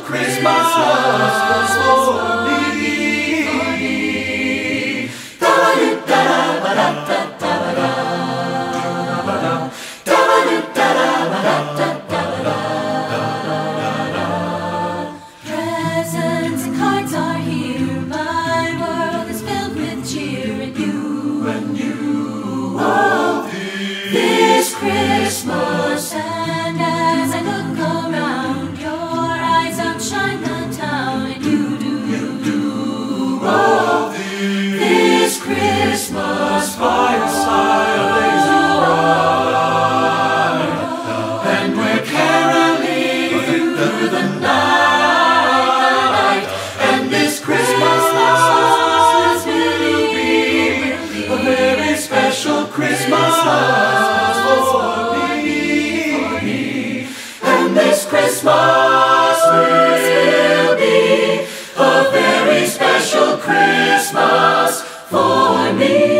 Christmas for me. Presents and cards are here. My world is filled with cheer, and you, oh, this Christmas. And as I look around, your eyes outshine the town, and you do, oh, this Christmas. Fireside blazing bright, and we're caroling through the night. And this Christmas will be a very special Christmas for me. And this Christmas will be a very special Christmas for me.